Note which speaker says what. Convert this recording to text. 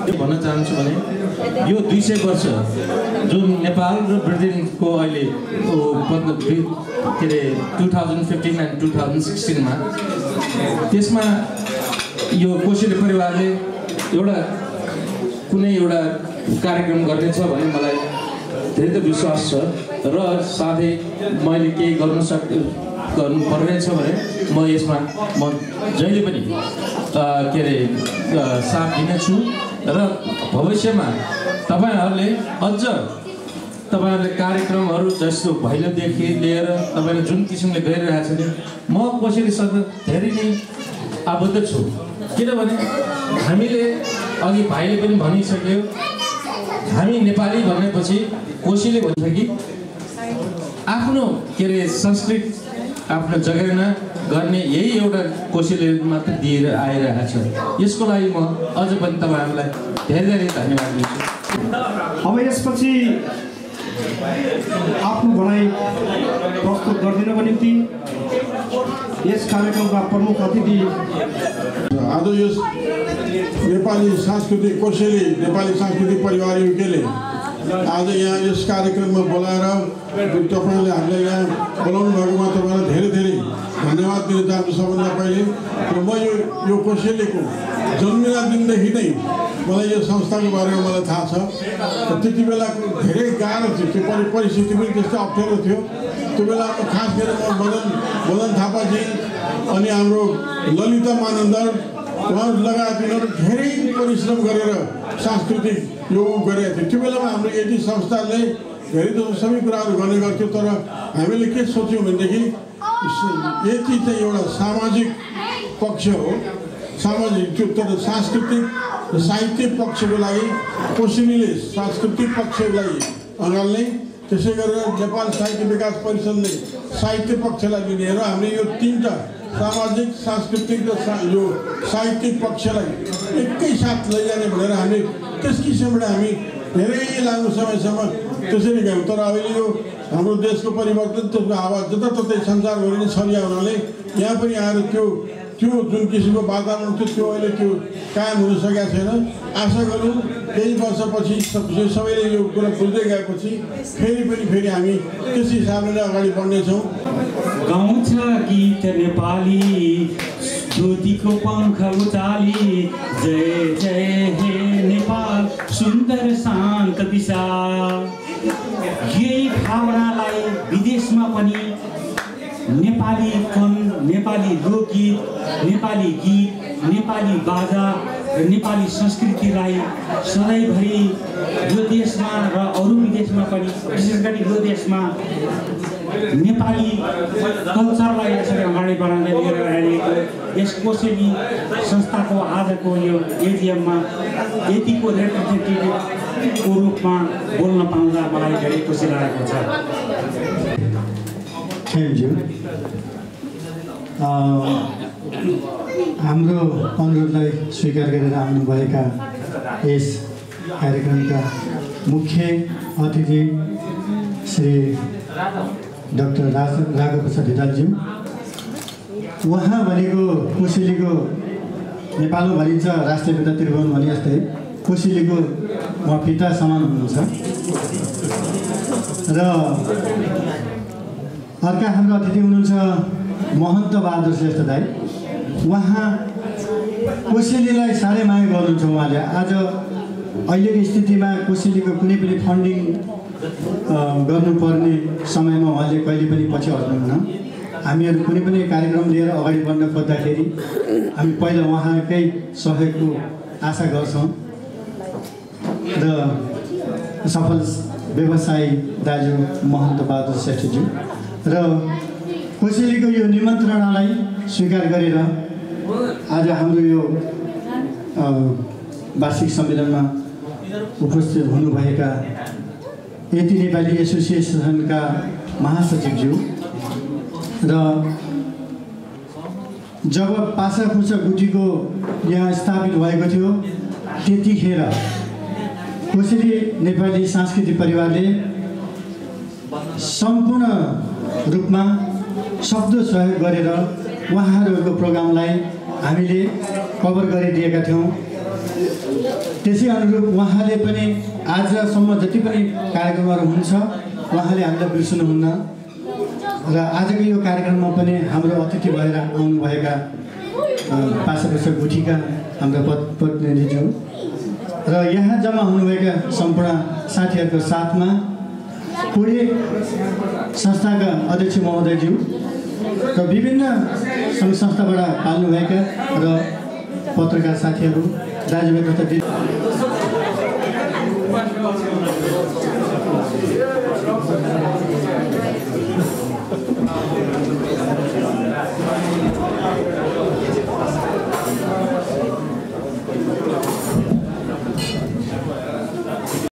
Speaker 1: भन्न चाहन्छु भने यो 200 वर्ष जुन नेपाल र ब्रिटेनको अहिले के अरे 2015 एन्ड 2016 मा त्यसमा यो कोसेली परिवारले कुनै एउटा कार्यक्रम गर्नेछ भन्ने मलाई धेरै विश्वास छ र साथै मैले केही गर्नु पर्नेछ भने म यसमा जहिले पनि के अरे साथ दिनेछु र भविष्यमा तपाईहरुले अझ तपाईहरुले कार्यक्रमहरु जस्तो भैलोदेखि लिएर तपाईले जुन किसिमले गरिरहेको छ म कोसेलीसँग धेरै नै आबद्ध छु किनभने हामीले अघि भाइले पनि भनिसक्यो हामी नेपाली भनेपछि कोसेली भन्छ कि आफ्नो के अरे संस्कृति आफ्नो जगेर्ना गर्ने यही एउटा कोसेली मात्र दिएर आइरहेको छ यसको लागि म अझ पनि तपाईहरुलाई धेरै धेरै धन्यवाद दिन्छु।
Speaker 2: अब यसपछि आफ्नो भनाइ प्रस्तुत गरिदिनको निम्ति यस कार्यक्रमका प्रमुख अतिथि
Speaker 3: आज यस नेपाली सांस्कृतिक कोसेली नेपाली सांस्कृतिक परिवार युकेले आज यहाँ यस कार्यक्रममा बोलाएर तपाईले हामीलाई यहाँ बोलाउनु भएकोमा तपाईलाई धेरै धेरै धन्यवाद दिन चाहन्छु। सबभन्दा पहिले र म यो कोसेलीको जन्मिने दिनदेखि नै मलाई यो संस्थाको बारेमा मलाई थाहा छ। त्यति बेला धेरै गाह्रो थियो, त्यो परिस्थिति पनि त्यस्तो अप्ठ्यारो थियो। त्यो बेला खास गरेर मदन थापाजी अनि हाम्रो ललिता मानन्दर उहाँहरू लगायत उनीहरू धेरै परिश्रम गरेर सांस्कृतिक यो गरेका थियो। त्यो बेलामा हाम्रो यति संस्थाले धेरै जसो सबै कुराहरू गर्ने गर्थ्यो। तर हामीले के सोच्यौँ भनेदेखि यति चाहिँ एउटा सामाजिक पक्ष हो, सामाजिक त्यो तर सांस्कृतिक र साहित्यिक पक्षको लागि कोसेलीले सांस्कृतिक पक्षको लागि अँगाल्ने, त्यसै गरेर नेपाल साहित्य विकास परिषदले साहित्य पक्षलाई लिने र हामीले यो तीनटा सामाजिक सांस्कृतिक र यो साहित्यिक पक्षलाई एकैसाथ लैजाने भनेर हामी त्यस किसिमबाट हामी धेरै लामो समयसम्म त्यसरी गयौँ। तर अहिले यो हाम्रो देशको परिवर्तन त्यसको आवाज जताततै संसारभरि नै छरिया हुनाले यहाँ पनि आएर त्यो जुन किसिमको वातावरण थियो त्यो अहिले त्यो कायम हुन सकेको छैन। आशा गरौँ केही वर्षपछि सबैले यो कुरा बुझ्दै गएपछि फेरि हामी त्यस हिसाबले नै अगाडि बढ्नेछौँ।
Speaker 4: गाउँछ गीत नेपाली ज्योतिको पङ्ख उचाली जय जय हे नेपाल सुन्दर शान्त विशाल। यही भावनालाई विदेशमा पनि नेपालीपन, नेपाली लोकगीत, नेपाली गीत, नेपाली बाजा र नेपाली संस्कृतिलाई सधैँभरि यो देशमा र अरू विदेशमा पनि विशेष गरी यो देशमा नेपाली कल्चरलाई यसरी अगाडि बढाउँदै लिएर आइएको यस कोसेली संस्थाको आजको यो एजिएममा यतिको रिप्रेजेन्टेटिभको रूपमा बोल्न पाउँदा मलाई धेरै खुसी लागेको छ।
Speaker 5: हाम्रो अनुरोधलाई स्वीकार गरेर आउनुभएका यस कार्यक्रमका मुख्य अतिथि श्री डाक्टर राघव प्रसाद हिदालज्यू, उहाँ भनेको कोसेलीको नेपालमा भनिन्छ राष्ट्रिय पिता त्रिभुवन भने जस्तै कोसेलीको उहाँ पिता समान हुनुहुन्छ। र अर्का हाम्रो अतिथि हुनुहुन्छ महन्त बहादुर श्रेष्ठ दाई, उहाँ कोसेलीलाई साह्रै माया गर्नुहुन्छ। उहाँले आज अहिलेको स्थितिमा कोसेलीको कुनै पनि फन्डिङ गर्नुपर्ने समयमा उहाँले कहिले पनि पछि हट्नुहुन्न। हामीहरू कुनै पनि कार्यक्रम लिएर अगाडि बढ्न खोज्दाखेरि हामी पहिला उहाँकै सहयोगको आशा गर्छौँ र सफल व्यवसायी दाजु महन्त बहादुर श्रेष्ठज्यू र कोसेलीको यो निमन्त्रणालाई स्वीकार गरेर आज हाम्रो यो वार्षिक सम्मेलनमा उपस्थित हुनुभएका यति नेपाली एसोसिएसनका महासचिवज्यू र जब पासापुर्छा गुटीको यहाँ स्थापित भएको थियो त्यतिखेर कोसेली नेपाली सांस्कृतिक परिवारले सम्पूर्ण रूपमा सक्दो सहयोग गरेर उहाँहरूको प्रोग्रामलाई हामीले कभर गरिदिएका थियौँ। त्यसै अनुरूप उहाँले पनि आजसम्म जति पनि कार्यक्रमहरू हुन्छ उहाँले हामीलाई बिर्सनुहुन्न र आजको यो कार्यक्रममा पनि हाम्रो अतिथि भएर आउनुभएका पासापुसा गुठीका हाम्रा प्रतिनिधिज्यू र यहाँ जम्मा हुनुभएका सम्पूर्ण साथीहरूको साथमा पुरै संस्थाका अध्यक्ष महोदयज्यू र विभिन्न सङ्घ संस्थाबाट पाल्नुभएका र पत्रकार साथीहरू दाजुभाइ तथा